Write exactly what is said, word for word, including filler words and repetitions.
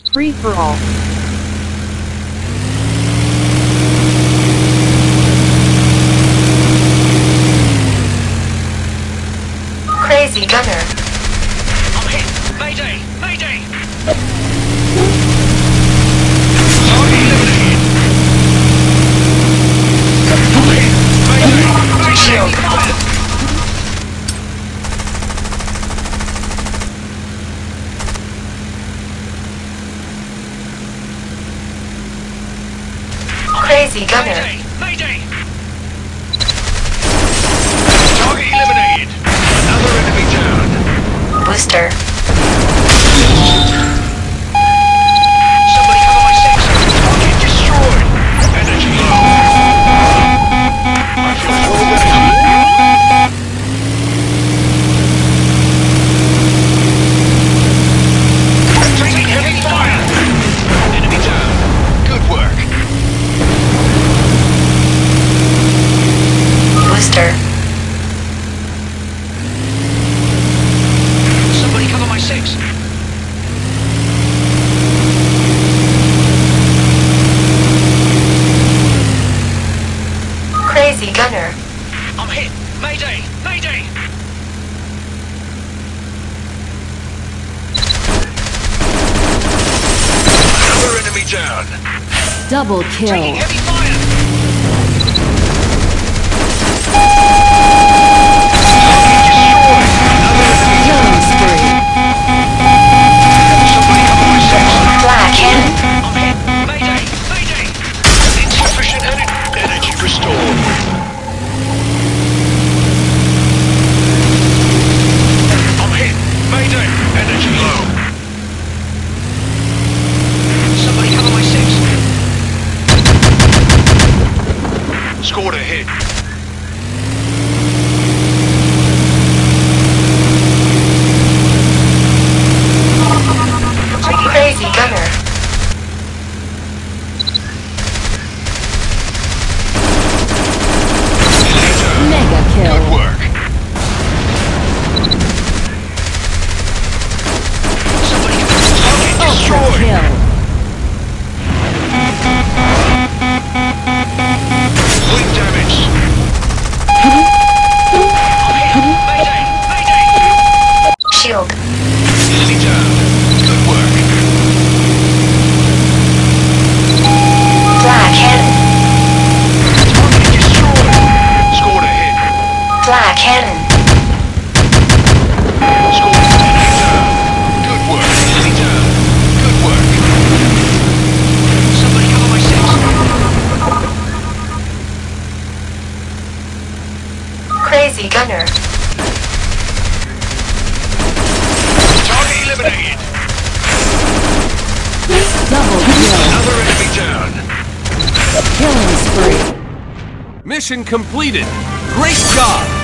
Free for all. Crazy gunner. I'm hit! Mayday! Mayday! Target eliminated! I'm hit! Mayday! Mayday! Shield. Crazy gunner. Mayday! Mayday! Target eliminated! Another enemy down! Booster. Somebody cover my six! Target destroyed! Energy low! I feel full of energy! Taking heavy fire! Enemy down! Good work! Booster. Somebody cover my six! Crazy gunner. I'm hit! Mayday! Mayday! Another enemy down! Double Taking kill. heavy fire! Target destroyed! Another enemy down! Killing spree. Somebody cover my six! Black cannon. I'm hit! Mayday! Mayday! Insufficient energy! Energy restored! I'm hit! Mayday! Energy low! Somebody cover my six! Scored a hit! Crazy gunner. Mega kill. Good work! Somebody target Ultra destroyed! kill. Point damage! I'm hit! Mayday! Mayday! Shield. Enemy down! Good work! Black cannon. Target destroyed! Scored a hit! Black cannon. Scored enemy down! Good work! Enemy down! Good work! Somebody cover my six! Crazy gunner. Target eliminated! Double kill. Another enemy down! Killing spree. Mission completed. Great job.